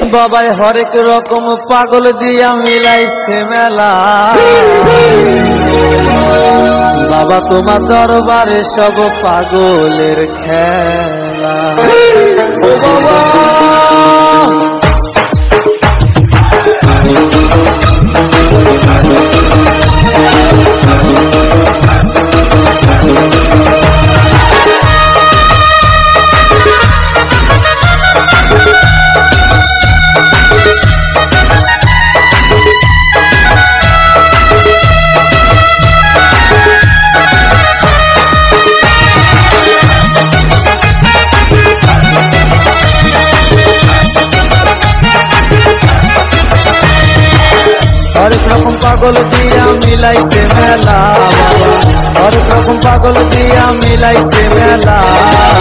বাবাই হরেক রকম পাগল দিয়া মিলাইছে মেলা। বাবা তোমার দরবারে সব পাগলের খেলা। ও বাবা হরেক রকম পাগল দিয়া মিলাইছে মেলা। হরেক রকম পাগল দিয়া মিলাইছে মেলা।